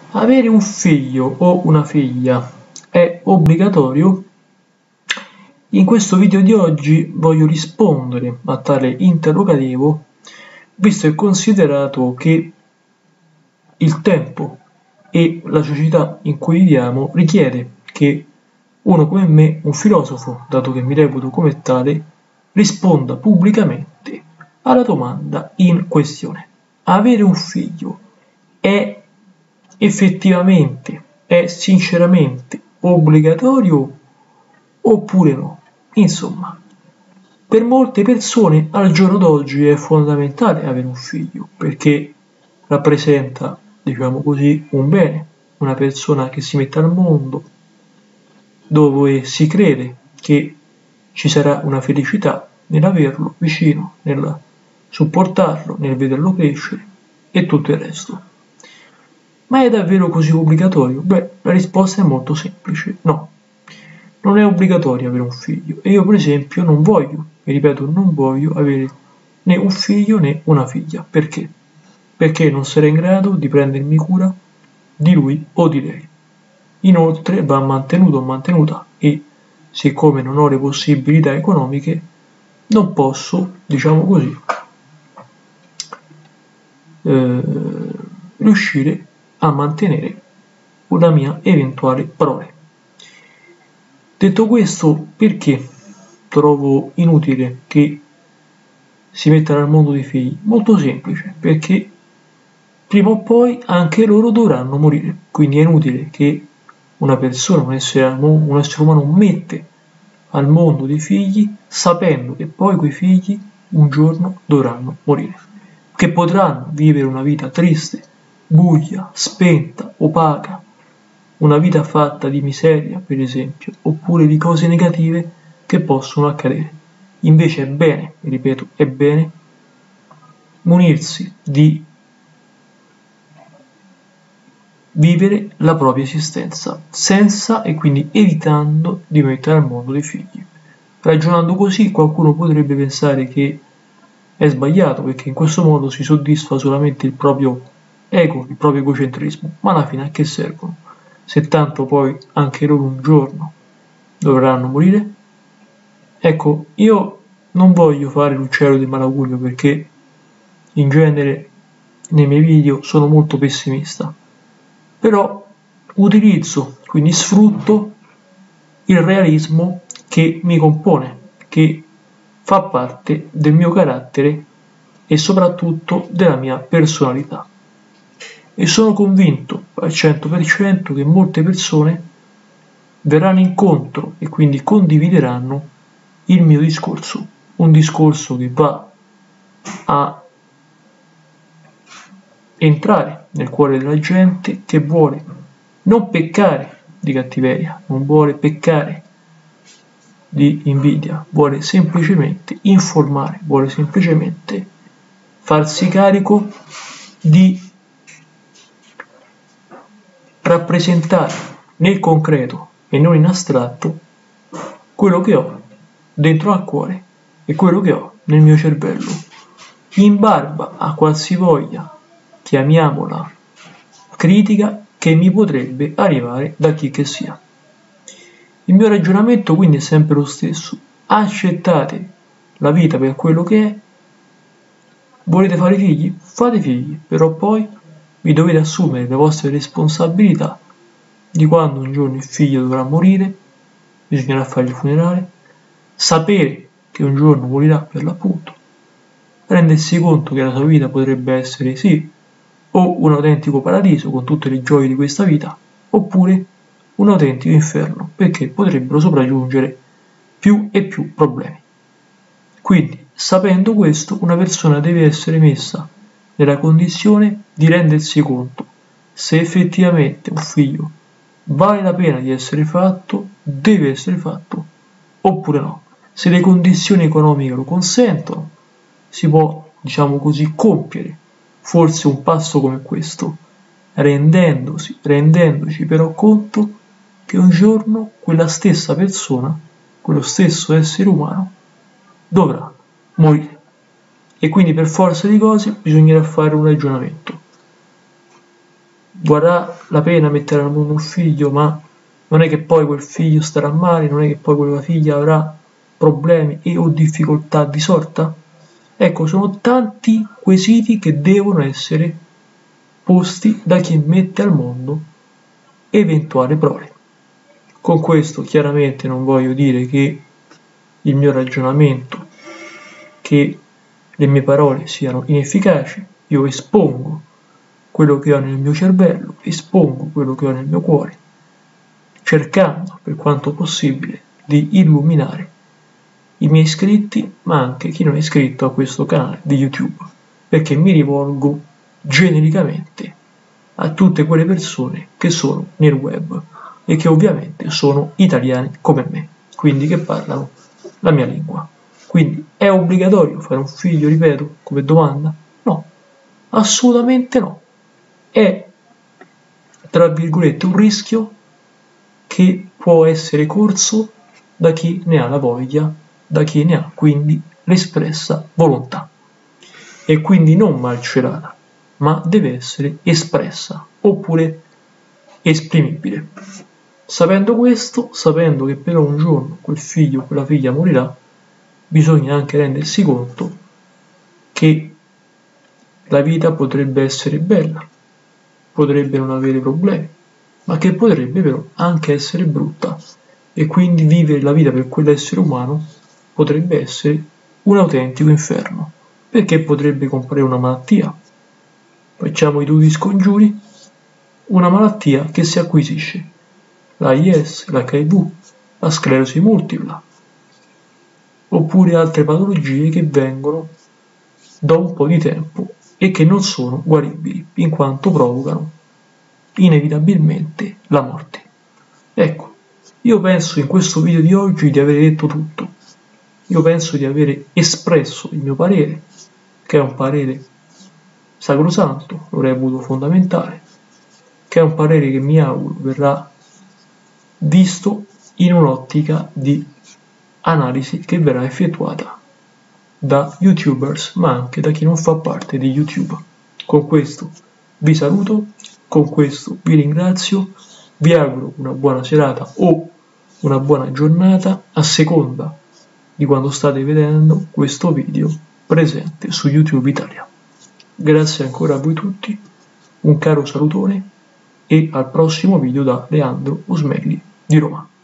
Avere un figlio o una figlia è obbligatorio? In questo video di oggi voglio rispondere a tale interrogativo, visto e considerato che il tempo e la società in cui viviamo richiede che uno come me, un filosofo, dato che mi reputo come tale, risponda pubblicamente alla domanda in questione. Avere un figlio è effettivamente, è sinceramente obbligatorio oppure no? Insomma, per molte persone al giorno d'oggi è fondamentale avere un figlio perché rappresenta, diciamo così, un bene, una persona che si mette al mondo, dove si crede che ci sarà una felicità nell'averlo vicino, nel supportarlo, nel vederlo crescere e tutto il resto. Ma è davvero così obbligatorio? Beh, la risposta è molto semplice, no. Non è obbligatorio avere un figlio e io per esempio non voglio, mi ripeto, non voglio avere né un figlio né una figlia. Perché? Perché non sarei in grado di prendermi cura di lui o di lei. Inoltre va mantenuto o mantenuta e siccome non ho le possibilità economiche non posso, diciamo così, riuscire a mantenere una mia eventuale prole. Detto questo, perché trovo inutile che si mettano al mondo dei figli? Molto semplice, perché prima o poi anche loro dovranno morire, quindi è inutile che una persona, un essere umano mette al mondo dei figli sapendo che poi quei figli un giorno dovranno morire, che potranno vivere una vita triste, buia, spenta, opaca, una vita fatta di miseria, per esempio, oppure di cose negative che possono accadere. Invece è bene, ripeto, è bene munirsi di vivere la propria esistenza senza e quindi evitando di mettere al mondo dei figli. Ragionando così qualcuno potrebbe pensare che è sbagliato perché in questo modo si soddisfa solamente il proprio ego, il proprio egocentrismo, ma alla fine a che servono? Se tanto poi anche loro un giorno dovranno morire? Ecco, io non voglio fare l'uccello del malaugurio perché in genere nei miei video sono molto pessimista, però utilizzo, quindi sfrutto il realismo che mi compone, che fa parte del mio carattere e soprattutto della mia personalità. E sono convinto al 100% che molte persone verranno incontro e quindi condivideranno il mio discorso, un discorso che va a entrare nel cuore della gente che vuole non peccare di cattiveria, non vuole peccare di invidia, vuole semplicemente informare, vuole semplicemente farsi carico di rappresentare nel concreto e non in astratto quello che ho dentro al cuore e quello che ho nel mio cervello, in barba a qualsivoglia, chiamiamola, critica che mi potrebbe arrivare da chi che sia. Il mio ragionamento quindi è sempre lo stesso: accettate la vita per quello che è, volete fare figli? Fate figli, però poi vi dovete assumere le vostre responsabilità di quando un giorno il figlio dovrà morire, bisognerà fare il funerale, sapere che un giorno morirà per l'appunto, rendersi conto che la sua vita potrebbe essere sì o un autentico paradiso con tutte le gioie di questa vita, oppure un autentico inferno, perché potrebbero sopraggiungere più e più problemi. Quindi, sapendo questo, una persona deve essere messa nella condizione di rendersi conto se effettivamente un figlio vale la pena di essere fatto, deve essere fatto, oppure no. Se le condizioni economiche lo consentono, si può, diciamo così, compiere forse un passo come questo, rendendoci però conto che un giorno quella stessa persona, quello stesso essere umano, dovrà morire. E quindi per forza di cose bisognerà fare un ragionamento. Varrà la pena mettere al mondo un figlio, ma non è che poi quel figlio starà male, non è che poi quella figlia avrà problemi e o difficoltà di sorta? Ecco, sono tanti quesiti che devono essere posti da chi mette al mondo eventuale prole. Con questo chiaramente non voglio dire che il mio ragionamento, che le mie parole siano inefficaci, io espongo quello che ho nel mio cervello, espongo quello che ho nel mio cuore, cercando per quanto possibile di illuminare i miei iscritti, ma anche chi non è iscritto a questo canale di YouTube, perché mi rivolgo genericamente a tutte quelle persone che sono nel web e che ovviamente sono italiani come me, quindi che parlano la mia lingua. Quindi è obbligatorio fare un figlio, ripeto, come domanda? No, assolutamente no. È, tra virgolette, un rischio che può essere corso da chi ne ha la voglia, da chi ne ha quindi l'espressa volontà. E quindi non malcelata, ma deve essere espressa, oppure esprimibile. Sapendo questo, sapendo che però un giorno quel figlio o quella figlia morirà, bisogna anche rendersi conto che la vita potrebbe essere bella, potrebbe non avere problemi, ma che potrebbe però anche essere brutta, e quindi vivere la vita per quell'essere umano potrebbe essere un autentico inferno, perché potrebbe comparire una malattia. Facciamo i due scongiuri: una malattia che si acquisisce, l'AIDS, l'HIV, la sclerosi multipla, oppure altre patologie che vengono da un po' di tempo e che non sono guaribili, in quanto provocano inevitabilmente la morte. Ecco, io penso in questo video di oggi di aver detto tutto. Io penso di aver espresso il mio parere, che è un parere sacrosanto, lo reputo fondamentale, che è un parere che mi auguro verrà visto in un'ottica di analisi che verrà effettuata da youtubers, ma anche da chi non fa parte di YouTube. Con questo vi saluto, con questo vi ringrazio, vi auguro una buona serata o una buona giornata a seconda di quando state vedendo questo video presente su YouTube Italia. Grazie ancora a voi tutti, un caro salutone e al prossimo video da Leandro Usmegli di Roma.